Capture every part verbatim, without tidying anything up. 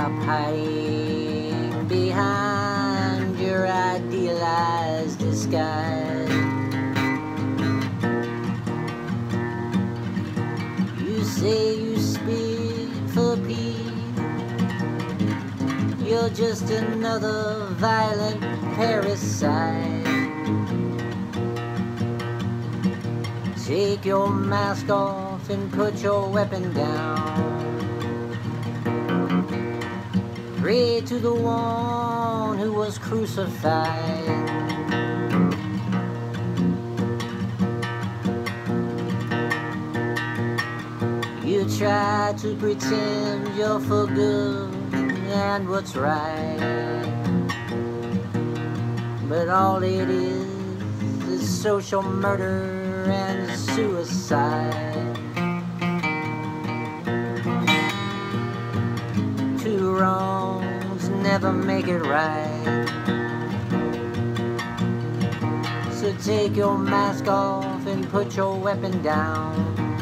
stop hiding behind your idealized disguise. You say you speak for peace, you're just another violent parasite. Take your mask off and put your weapon down. Pray to the one who was crucified. You try to pretend you're for good and what's right, but all it is is social murder and suicide. Two wrongs never make it right. So take your mask off and put your weapon down.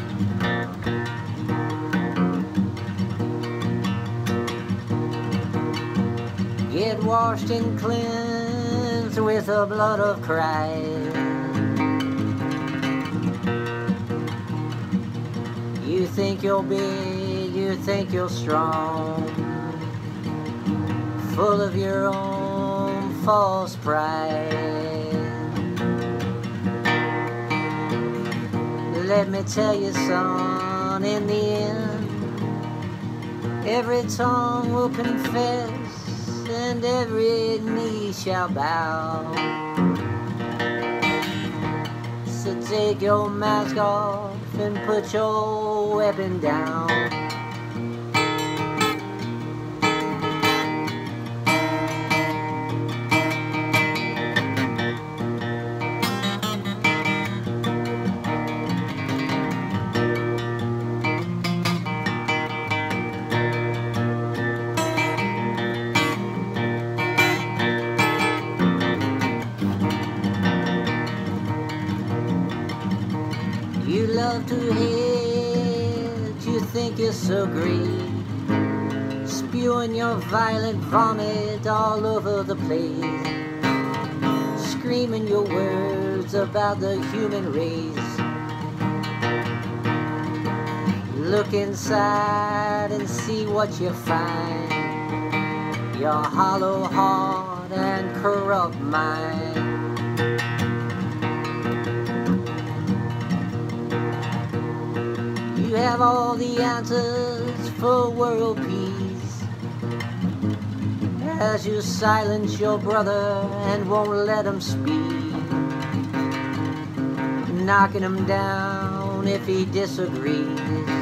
Get washed and cleansed with the blood of Christ. You think you're big, you think you're strong, full of your own false pride. Let me tell you, son, in the end, every tongue will confess and every knee shall bow. So take your mask off and put your weapon down. You love to hate, you think you're so great, spewing your violent vomit all over the place, screaming your words about the human race. Look inside and see what you find, your hollow heart and corrupt mind. You have all the answers for world peace, as you silence your brother and won't let him speak, knocking him down if he disagrees.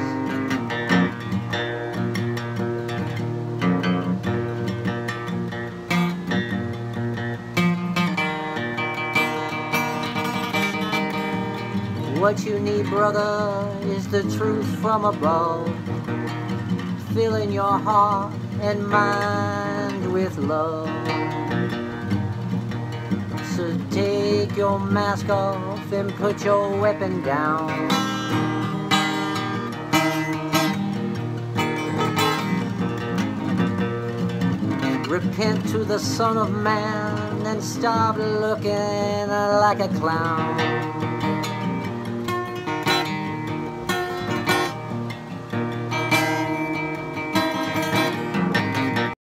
What you need, brother, is the truth from above, filling your heart and mind with love. So take your mask off and put your weapon down. Repent to the Son of Man and stop looking like a clown.